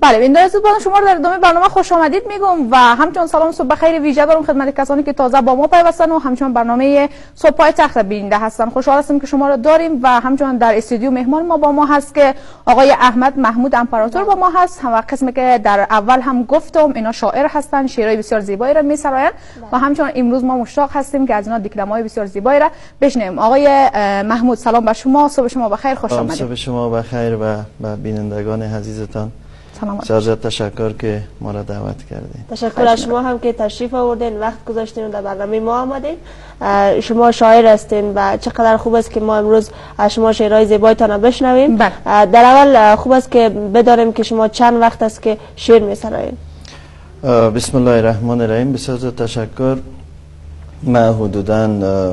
بله بیننده زوبان شما رو در ادامه برنامه خوش آمدید میگم و همچنین سلام صبح بخیر ویژه دارم خدمت کسانی که تازه با ما پیوستن و همچنین برنامه صبح پای تخت بیننده هستن. خوشحال هستم که شما رو داریم و همچنین در استودیو مهمان ما با ما هست که آقای احمد محمود امپراتور با ما هست و قسمی که در اول هم گفتم اینا شاعر هستن، شعرهای بسیار زیبایی را میسراین و همچنین امروز ما مشتاق هستیم که از اینا دکلمه‌های بسیار زیبایی را بشنویم. آقای محمود سلام بر شما، صبح شما بخیر، خوش آمدید. صبح شما بخیر و بینندگان عزیزتان بسیار تشکر که ما را دعوت کردید. تشکر از شما هم که تشریف آوردین، وقت گذاشتین و در برنامه ما آمدین. شما شاعر هستین و چقدر خوب است که ما امروز از شما شعرهای زیبایتان را بشنویم. در اول خوب است که بدانیم که شما چند وقت است که شعر می‌سرایید. بسم الله الرحمن الرحیم. بسیار تشکر. من حدوداً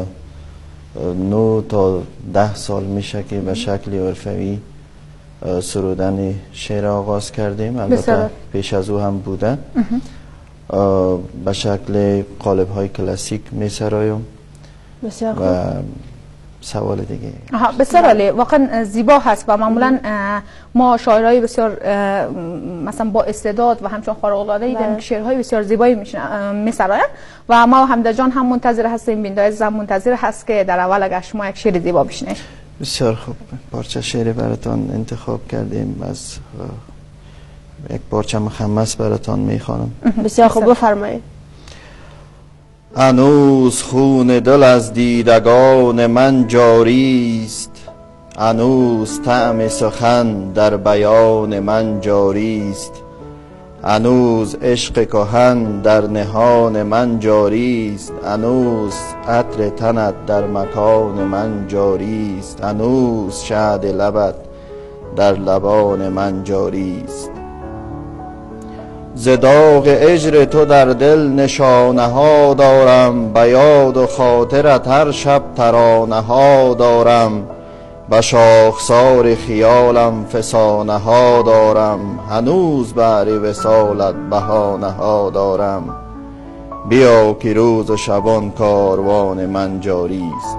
9 تا 10 سال میشه که به شکل حرفه‌ای سرودن شعر آغاز کردیم. البته پیش از او هم بوده. به شکل قالب های کلاسیک می سرایم. بسیار خوب. و سوال دیگه. بسیار عالی، واقعا زیبا هست و معمولا ما شاعرای بسیار مثلا با استعداد و همچنین خارق العاده دیدیم که شعرهای بسیار زیبایی می‌سراین و ما حمده جان هم منتظر هستیم، بیننده هم منتظر هست که در اول اگر شما یک شعر زیبا بشنوید. بسیار خوب، پارچه شعر براتان انتخاب کردیم، از یک پارچه مخمس براتان میخوانم. بسیار خوب، بفرمایید. هنوز خون دل از دیدگان من جاری است، هنوز طعم سخن در بیان من جاری است، هنوز عشق کهن در نهان من جاری است، هنوز عطر تنت در مکان من جاری است، هنوز شهد لبت در لبان من جاری است. ز داغ هجر تو در دل نشانه ها دارم، به یاد و خاطرت هر شب ترانه ها دارم، به شاخسار خیالم فسانه ها دارم، هنوز بهر وصالت بهانه ها دارم، بیا که روز و شبان کاروان من جاری است.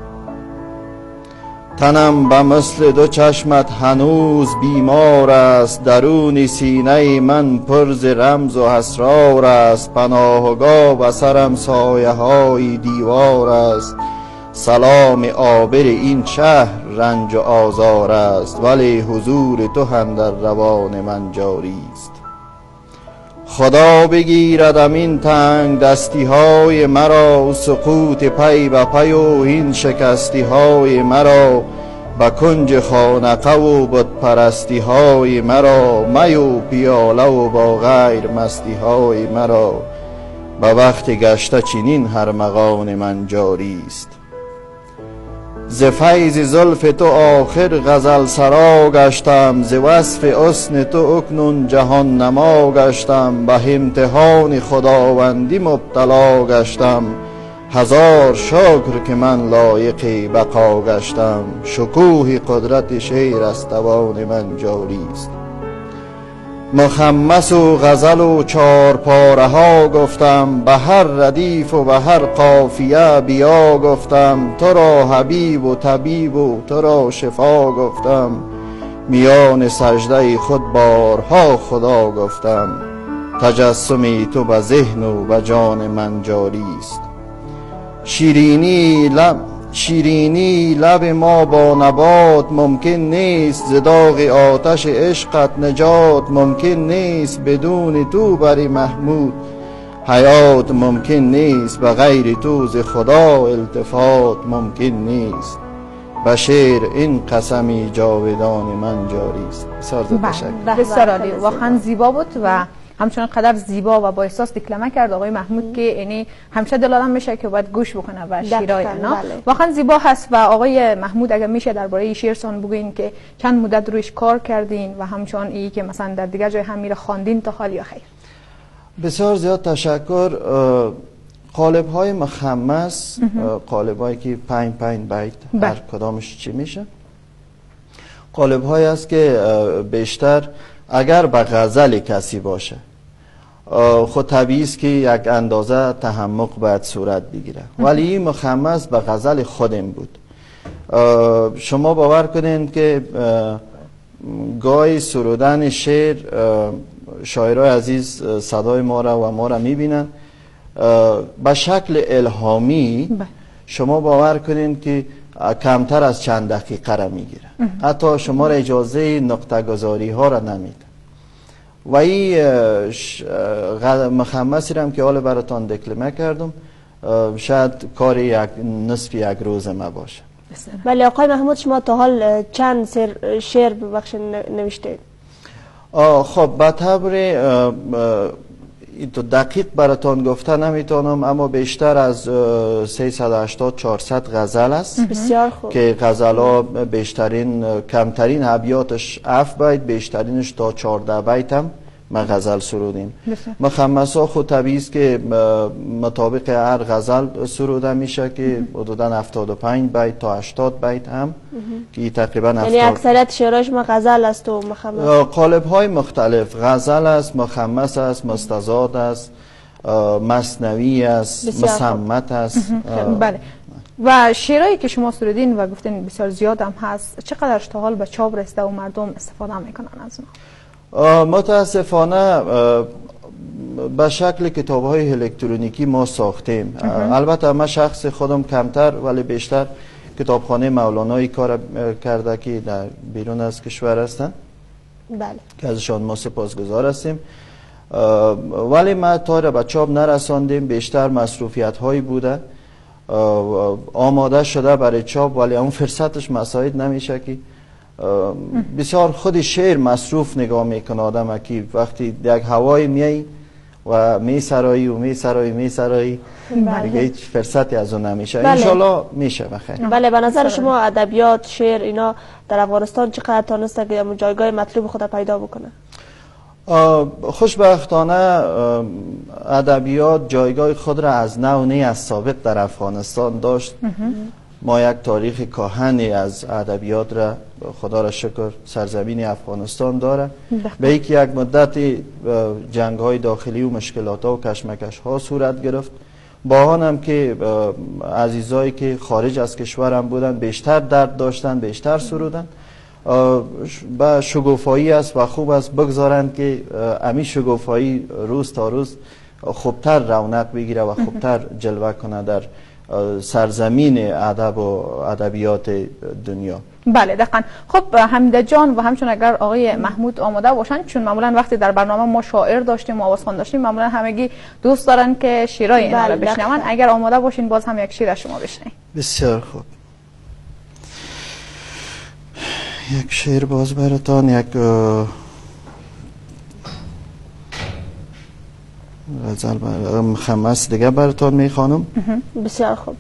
تنم به مثل دو چشمت هنوز بیمار است، درون سینه من پر ز رمز و اسرار است، پناهگاه به سرم سایه های دیوار است، سلام عابر این شهر رنج و آزار است، ولی حضور تو هم در روان من جاری است. خدا بگیردم این تنگ دستی های مرا، سقوط پی به پی و این شکستی های مرا، به کنج خانقه و بت پرستی های مرا، می و پیاله و با غیر مستی های مرا، به وقت گشته چنین ارمغان من جاری است. ز فیض زلف تو آخر غزل سرا گشتم، ز وصف حسن تو اکنون جهان نما گشتم، به امتحان خداوندی مبتلا گشتم، هزار شکر که من لایق بقا گشتم، شکوه قدرت شعر از توان من جاری است. مخمس و غزل و چار پاره ها گفتم، به هر ردیف و به هر قافیه بیا گفتم، تو را حبیب و طبیب و تو را شفا گفتم، میان سجده خود بارها خدا گفتم، تجسمی تو به ذهن و به جان من جاری است. شیرینی لب ما با نبات ممکن نیست، ز داغ آتش عشقت نجات ممکن نیست، بدون تو بری محمود حیات ممکن نیست، به غیر تو ز خدا التفات ممکن نیست، به شعر این قسمی جاودان من جاری است. بسیار عالی، واقعا زیبا بود و همچنان قدر زیبا و با احساس دکلمه کرد آقای محمود که یعنی همیشه دل آدم میشه که باید گوش بکنه و شعرهای اینا واقعا زیبا هست. و آقای محمود اگر میشه درباره شعرتون بگوین که چند مدت رویش کار کردین و همچنان ای که مثلا در دیگر جای هم میره خواندین تا حال یا خیر؟ بسیار زیاد تشکر. قالب های مخمس، قالب هایی که 5 بیت هر کدامش چی میشه، قالب هایی است که بیشتر اگر به غزل کسی باشه خود طبیعی است که یک اندازه تحمق باید صورت بگیره، ولی این مخمس به غزل خودم بود. شما باور کنین که گاهی سرودن شعر شاعرای عزیز صدای ما را و ما را میبینن به شکل الهامی. شما باور کنین که کمتر از چند دقیقه را میگیره، حتی شما را اجازه نقطه گذاری ها را نمیده. و این مخمسی را که حال براتان دکلمه کردم شاید کار نصف یک روز ما باشه. ولی آقای محمود شما تا حال چند شعر نوشته؟ خب به طور تو دقیق براتان گفته نمیتونم، اما بیشتر از 380-400 غزل است. بسیار خوب. که غزل ها کمترین ابیاتش 7 بیت، بیشترینش تا 14 بیت هم ما غزل سرودیم. مخمس ها خود طبیعی است که مطابق هر غزل سروده میشه که حدودا 75 بیت تا 80 بیت هم که تقریبا یعنی اکثریت شعرهاش ما غزل است و مخمس. قالب های مختلف، غزل است، مخمس است، مستزاد است، مثنوی است، مصمت است. بله. و شعرهایی که شما سرودین و گفتین بسیار زیاد هم هست، چقدرش تا حال به چاپ رسیده و مردم استفاده میکنن از ما؟ متاسفانه به شکل کتاب های الکترونیکی ما ساختیم. البته من شخص خودم کمتر ولی بیشتر کتابخانه مولانایی کار کرده که در بیرون از کشور هستند. بله. که ازشان ما سپاسگزار هستیم. ولی ما تا را به چاپ نرساندیم، بیشتر مصروفیت هایی بوده، آماده شده برای چاپ ولی اون فرصتش مساعد نمیشه که بسیار خود شعر مصروف نگاه میکنه آدم که وقتی یک هوای میای و میسرایی دیگه هیچ فرصتی از اون نمیشه. انشالله میشه بخیر. بله. به نظر شما ادبیات شعر اینا در افغانستان چقدر تانسته که جایگاه مطلوب خود پیدا بکنه؟ خوشبختانه ادبیات جایگاه خود را از نو نه از سابق در افغانستان داشت. ما یک تاریخ کهنی از ادبیات را خدا را شکر سرزمین افغانستان داره. به یک مدت جنگ های داخلی و مشکلات ها و کشمکش ها صورت گرفت. با آن هم که عزیزایی که خارج از کشورم بودن بیشتر درد داشتن، بیشتر سرودن. با شگوفایی است و خوب است بگذارند که امی شگوفایی روز تا روز خوبتر رونق بگیره و خوبتر جلوه کنه در سرزمین ادب و ادبیات دنیا. بله دقیقاً. خب حمیده جان و همچون اگر آقای محمود آماده باشن، چون معمولا وقتی در برنامه ما شاعر داشتیم و آوازخوان داشتیم معمولا همگی دوست دارن که شعرهای اینا رو بشنون. اگر آماده باشین باز هم یک شعر از شما بشنویم. بسیار خوب. یک شعر باز براتان، یک غزل مخمس دیگه براتان میخوانم. بسیار خوب.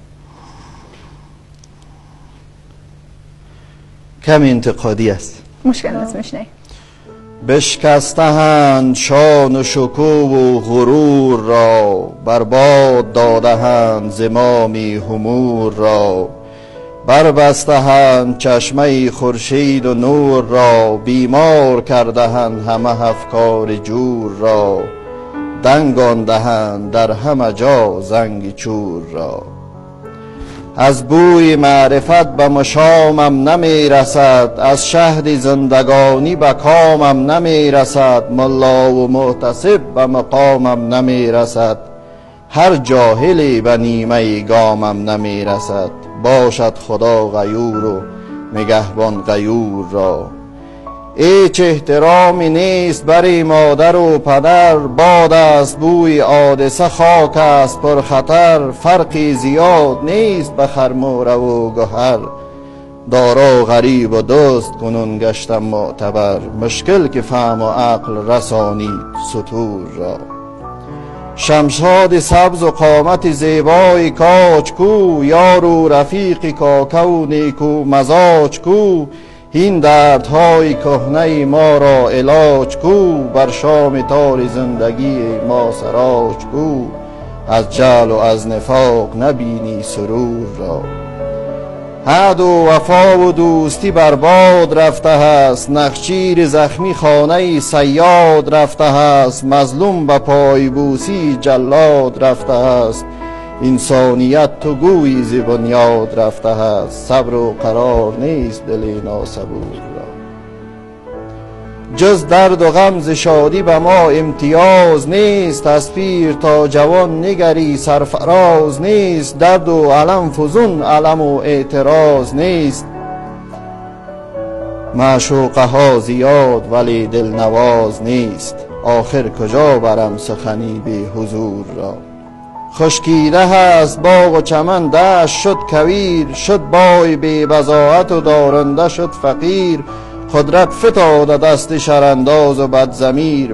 کم انتقادی است. مشکل نیست، میشنویم. بشکسته‌اند شان و شکوه و غرور را، برباد داده‌اند زمامی همور را، بربسته‌اند چشمه خورشید و نور را، بیمار کرده‌اند همه افکار جور را، دنگان دهند در همه جا زنگ چور را. از بوی معرفت به مشامم نمی رسد، از شهد زندگانی به کامم نمی رسد، ملا و محتسب به مقامم نمی رسد، هر جاهلی به نیمه گامم نمی رسد، باشد خدا غیور و نگهبان غیور را. هیچ احترامی نیست بری مادر و پدر، باد است بوی حادثه خاک است پر خطر، فرقی زیاد نیست به خرموره و گهر، دارا غریب و دوست کنون گشتم معتبر، مشکل که فهم و عقل رسانید سطور را. شمشاد سبز و قامت زیبای کاج کو، یار و رفیق کاکو و نیکو مزاج کو، این دردهای کهنه ما را علاج کو، بر شام تار زندگی ما سراج کو، از جهل و از نفاق نبینی سرور را. عهد و وفا و دوستی برباد رفته است، نخچیر زخمی خانه صیاد رفته است، مظلوم به پایبوسی جلاد رفته است، انسانیت تو گویی ز بنیاد رفته است، صبر و قرار نیست دل ناصبور را. جز درد و غم ز شادی به ما امتیاز نیست. از پیر تا جوان نگری سرفراز نیست. درد و علم فزون علم و اعتراض نیست. معشوقه ها زیاد ولی دلنواز نیست. آخر کجا برم سخنی بی حضور را. خشکیده هست باغ و چمن دشت شد کویر. شد بای بی بضاعت و دارنده شد فقیر. قدرت فتاد دست شرانداز و بدضمیر.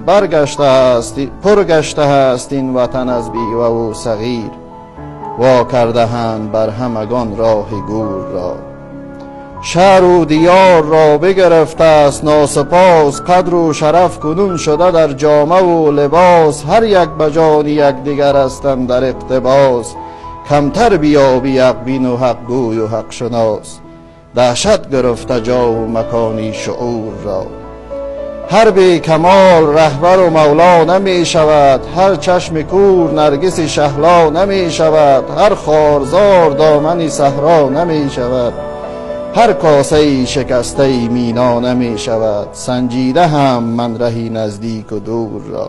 پرگشته هست این وطن از بیوه و صغیر. وا کرده‌اند بر همگان راه گور را. شهر و دیار را بگرفته است ناسپاس. قدر و شرف کنون شده در جامه و لباس. هر یک بجان یک دیگر هستند در اقتباس. کمتر بیابی حق بین و حق گوی و حق شناس. دهشت گرفته جا و مکانی شعور را. هر بی کمال رهبر و مولا نمی شود. هر چشم کور نرگس شهلا نمی شود. هر خارزار دامن صحرا نمی شود. هر کاسه شکسته مینا نمی شود. سنجیده هم من رهی نزدیک و دور را.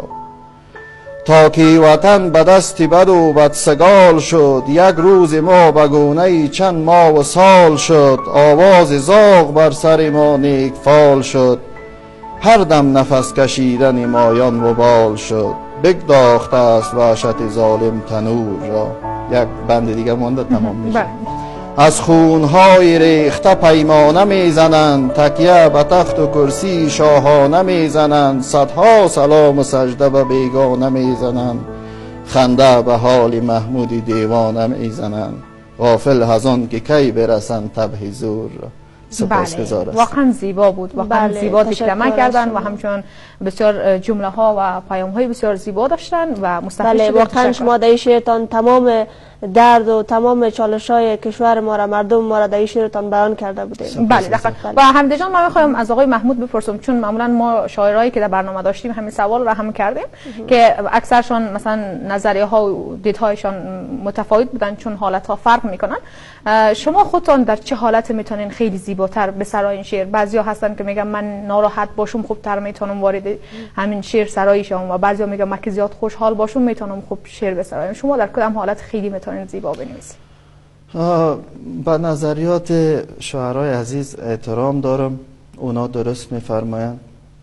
تا که وطن به دست بد و بدسگال شد. یک روز ما به گونه چند ماه و سال شد. آواز زاغ بر سر ما نیک فال شد. هر دم نفس کشیدن مایان و بال شد. بگداخته است وحشت ظالم تنور را. یک بند دیگه مانده تمام میشه. از خونهای ریخته پیمانه میزنند. تکیه به تخت و کرسی شاهانه میزنند. صدها سلام و سجده به بیگانه میزنند. خنده به حال محمود دیوانه میزنند. غافل از آن که کی برسند تبه زور را. بله واقعا زیبا بود. واقعا زیبا تکلمه کردن و همچنان بسیار جمله ها و پیام های بسیار زیبا داشتن و مستفید شدن. واقعا شما در این شعرتان تمام درد و تمام چالش های کشور ما را مردم ما را در این شعرتان بیان کرده بودید. بله و حمیده جان من میخوایم از آقای محمود بپرسم، چون معمولا ما شاعرایی که در برنامه داشتیم همین سوال را هم کردیم که اکثرشان مثلا نظریه ها و دیدهایشان متفاوت بودن چون حالت ها فرق میکنن. شما خودتان در چه حالت میتونین خیلی زیباتر به سرای این شعر؟ بعضیا هستن که میگن من ناراحت باشم خوبتر میتونم وارد همین شعر سرایی شم و بعضیا میگن من که زیاد خوشحال باشم میتونم خوب شعر بسرایم. شما در کدام حالت خیلی میتونین زیبا بنویسید؟ به نظریات شاعرای عزیز احترام دارم، اونا درست میفرمایند.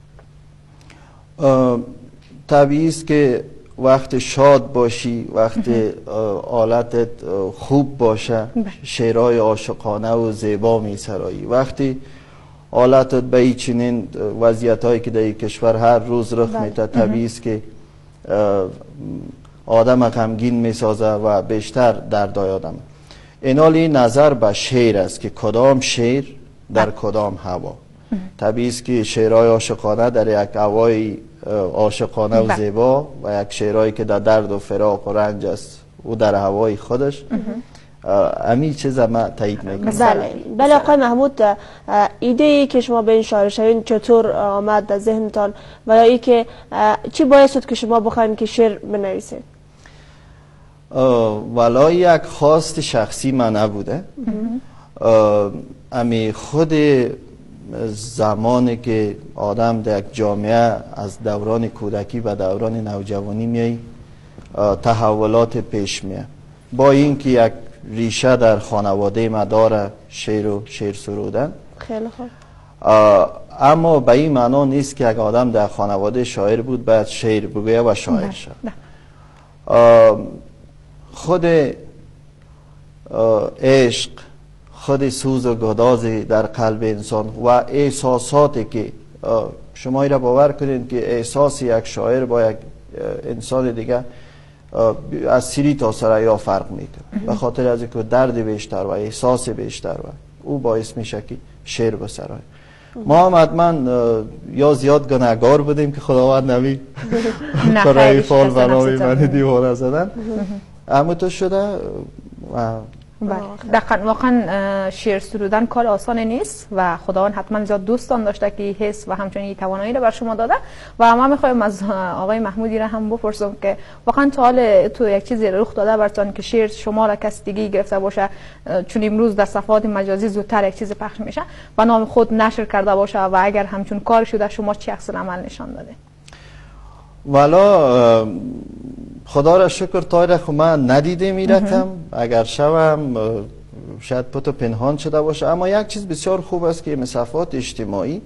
طبیعی است که وقت شاد باشی، وقت حالتت خوب باشه، شعرهای عاشقانه و زیبا میسرایی. وقتی حالتت به این چنین وضعیت‌هایی که در این کشور هر روز رخ میده، طبیعی است که آدم غمگین میسازه و بیشتر دردای آدم. اینالی نظر به شعر است که کدام شعر در کدام هوا. طبیعی است که شعرهای عاشقانه در یک هوای عاشقانه و زیبا و یک شعرهایی که در درد و فراق و رنج است او در هوای خودش. امی چیز ما تایید میکنم. بله آقای محمود، ایده ای که شما به این شاعر شوین چطور آمد در ذهنتان و یا ای که چی باعث شد که شما بخواین که شعر بنویسید؟ والا یک خواست شخصی من نبوده. امی خود زمانی که آدم در یک جامعه از دوران کودکی و دوران نوجوانی میای تحولات پیش میه. با اینکه یک ریشه در خانواده ما داره شعر و شعر سرودن، خیلی خوب، اما به این معنا نیست که یک آدم در خانواده شاعر بود باید شعر بگویه و شاعر شد. خود عشق، خود سوز و گدازی در قلب انسان و احساساتی که شما ای را باور کنید که احساس یک شاعر با یک انسان دیگه از سری تا سریا فرق میکنه، به خاطر از اینکه درد بیشتر و احساس بیشتر و او باعث میشه که شعر بسرای. ما هم حتما یا زیاد گناهگار بودیم که خداوند نمی برای فال بنامی من دیوانه زدن، اما تو شده و دقیقاً واقعا شعر سرودن کار آسانی نیست و خداوند حتما زیاد دوستان داشته که حس و همچنین توانایی رو بر شما داده و ما میخوایم از آقای محمودی را هم بپرسم که واقعا تا حال تو یک چیزی رخ داده براتون که شعر شما را کس دیگه گرفته باشه، چون امروز در صفحات مجازی زودتر یک چیز پخش میشه و نام خود نشر کرده باشه و اگر همچون کار شده شما چی عکس العمل نشان داده؟ والا خدا را شکر تایر خو من ندیدم این رقم، اگر شوم شاید پتو پنهان شده باشه، اما یک چیز بسیار خوب است که صفحات اجتماعی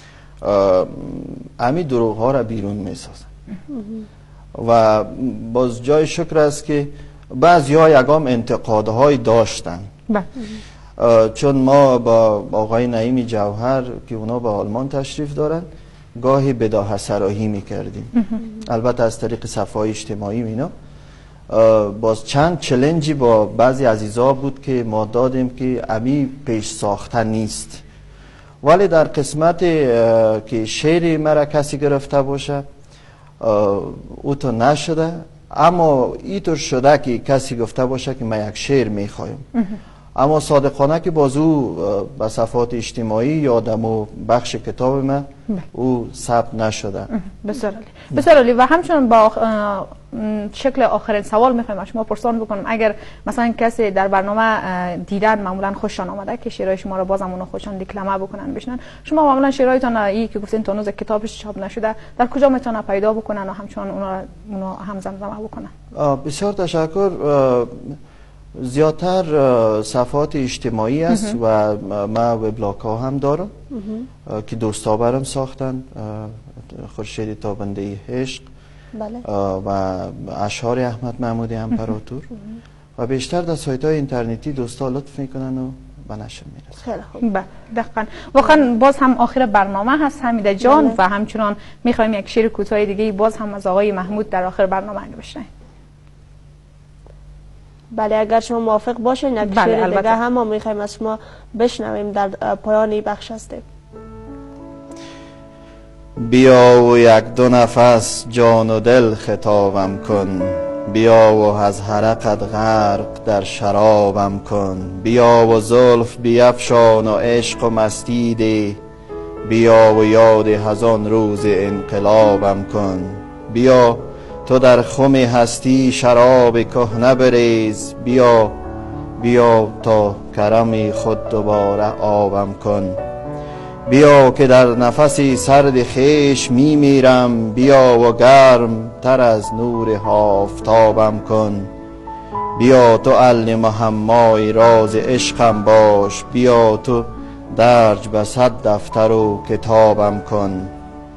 امی دروغ ها را بیرون می سازن و باز جای شکر است که بعضی ها یکام انتقادهای داشتن، چون ما با آقای نعیم جوهر که اونا به آلمان تشریف دارن گاهی بداهه سراحی میکردیم، البته از طریق صفحه اجتماعی اینا. باز چند چلنجی با بعضی عزیزا بود که ما دادیم که امی پیش ساخته نیست، ولی در قسمت که شعر مرا کسی گرفته باشه او تو نشده، اما اینطور شده که کسی گفته باشه که من یک شعر میخوایم، اما صادقانه که باز او به صفحات اجتماعی یادم و بخش کتاب من او ثبت نشده. بسیار عالی. و همچنان با شکل آخرین سوال میخوایم شما پرسان بکنم، اگر مثلا کسی در برنامه دیدن معمولا خوششان آمده که شعرهای شما را بازم اونا خوششان دیکلمه بکنن بشنن، شما معمولا شعرهایتان ای که گفتین تا هنوز کتابش چاپ نشده در کجا میتونن پیدا بکنن و همچنان اونا هم زمزمه بکنن؟ بسیار تشکر. زیادتر صفحات اجتماعی است و ما وبلاگ ها هم دارم که دوستا برام ساختن، خورشید تابنده عشق و اشعار احمد محمودی امپراتور و بیشتر در سایت های اینترنتی دوستا لطف میکنن و به نشر میرسن. خیلی خوب. دقیقاً واقعا باز هم آخر برنامه هست حمیده جان و همچنان میخوایم یک شعر کوتاه دیگه باز هم از آقای محمود در آخر برنامه بشنویم. بله اگر شما موافق باشین یک شعر دیگه هم ما میخوایم از شما بشنویم در پایان این بخش هستیم. بیا و یک دو نفس جان و دل خطابم کن، بیا و از حرقت غرق در شرابم کن، بیا و زلف بیفشان و عشق و مستی ده، بیا و یاد هزان روز انقلابم کن، بیا تو در خم هستی شراب کهنه بریز، بیا بیا تا کرم خود دوباره آبم کن، بیا که در نفسی سرد خیش میمیرم، بیا و گرم تر از نور آفتابم کن، بیا تو علم محمای راز عشقم باش، بیا تو درج به 100 دفتر و کتابم کن،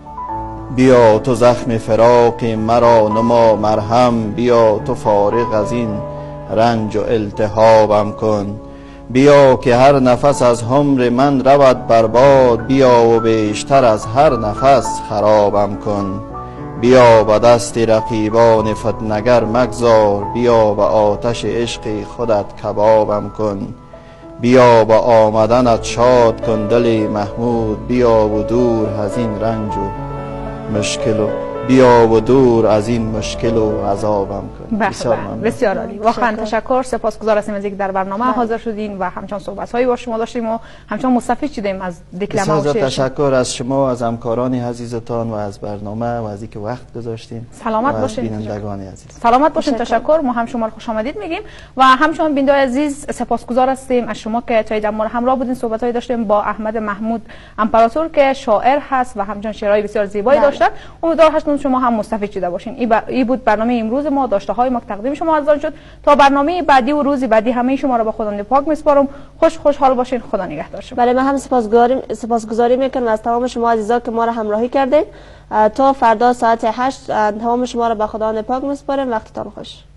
بیا تو زخم فراق مرا نما مرهم، بیا تو فارغ از این رنج و التهابم کن، بیا که هر نفس از عمر من رود برباد، بیا و بیشتر از هر نفس خرابم کن، بیا به دست رقیبان فتنگر مگذار، بیا به آتش عشق خودت کبابم کن، بیا با آمدنت شاد کن دل محمود، بیا و دور از این رنج و مشکل و بیا و دور از این مشکل و عذابم کن. بسیار عالی. واقعا تشکر، سپاسگزار هستیم از اینکه در برنامه حاضر شدین و همچنان صحبت‌هایی با شما داشتیم و همچنان مستفید شدیم از دکلمه و شعر. تشکر از شما، از همکاران عزیزتان و از برنامه و از اینکه وقت گذاشتین. سلامت باشین بینندگان عزیز. سلامت باشین. تشکر. ما هم شما رو خوش آمدید میگیم و همچنان بینندگان عزیز سپاسگزار هستیم از شما که تا اینجا ما همراه بودین. صحبت‌هایی داشتیم با احمد محمود امپراتور که شاعر هست و همچنان شعرهای بسیار زیبایی داشتن. امیدوار هستم شما هم مستفید شده باشین. این بود برنامه امروز ما، داشته های ما تقدیم شما عزیزان شد. تا برنامه بعدی و روزی بعدی همه شما را به خداوند پاک میسپارم. خوشحال باشین. خدا نگهدار شما. بله، من هم سپاسگزاری میکنم از تمام شما عزیزان که ما را همراهی کردید. تا فردا ساعت 8 تمام شما را به خداوند پاک میسپارم. وقتتان خوش.